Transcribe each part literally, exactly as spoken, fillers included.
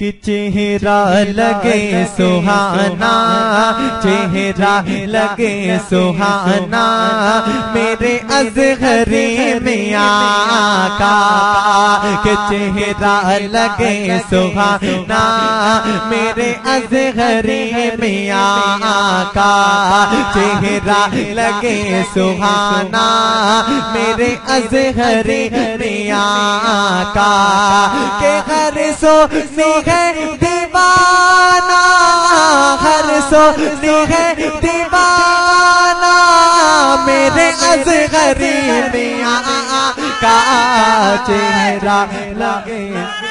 कि चेहरा लगे सुहाना, चेहरा लगे सुहाना मेरे अज़हरी मियाँ का, कि चेहरा लगे सुहाना मेरे अज़हरी मियाँ का, चेहरा लगे सुहाना मेरे अज़हरी मियाँ का, के हर सो है दीवाना, हर सोनी है दीवाना मेरे अज़हरी मियाँ का चेहरा लगे।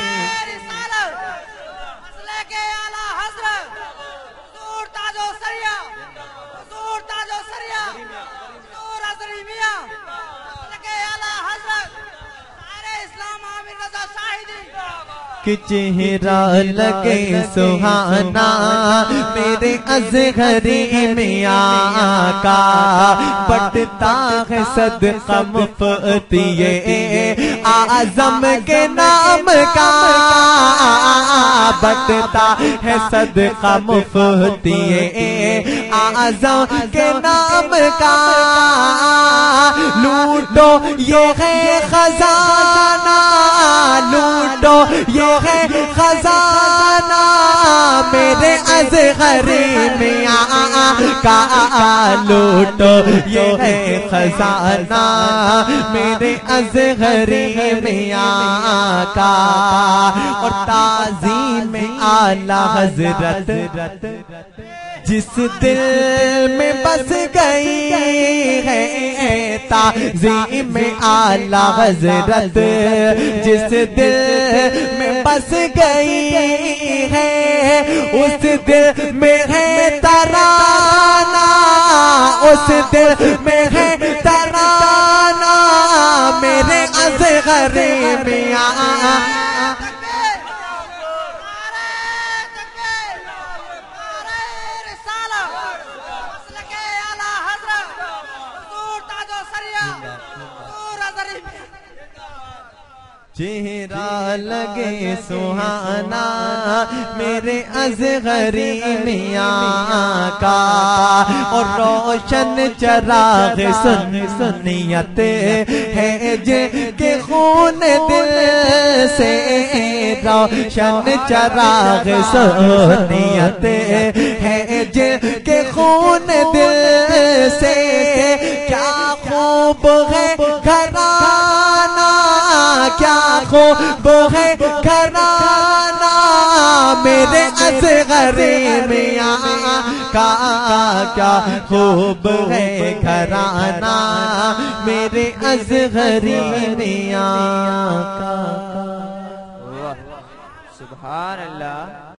कि चेहरा लगे सुहाना मेरे अज़हरी मियाँ का, बटता है सदका मुफ्तिये आज़म के नाम का, बटता है सदका मुफ्तिये आज़म के नाम का, लूटो ये है खजाना, लूटो ये है खजाना मेरे अज़हरी मियाँ का, लूटो ये है खजाना मेरे अज़हरी मियाँ का। और ताज़ीम आला हज़रत जिस दिल में बस गई है, ताज़ीम आला हज़रत जिस दिल में बस गई है, उस दिल में है तराना, उस दिल में है तराना मेरे अज़हरी मियाँ। चेहरा लगे सुहाना मेरे अज़हरी मियाँ का, और रोशन चराग़ सुन सुनियत है जिनके खून दिल से, रोशन चराग़ सुनियत है जिनके खून दिल से, क्या खूब है घराना, क्या खूब है घराना मेरे अज़हरी मियाँ का, क्या खूब है घराना मेरे अज़हरी मियाँ का। सुभान अल्लाह।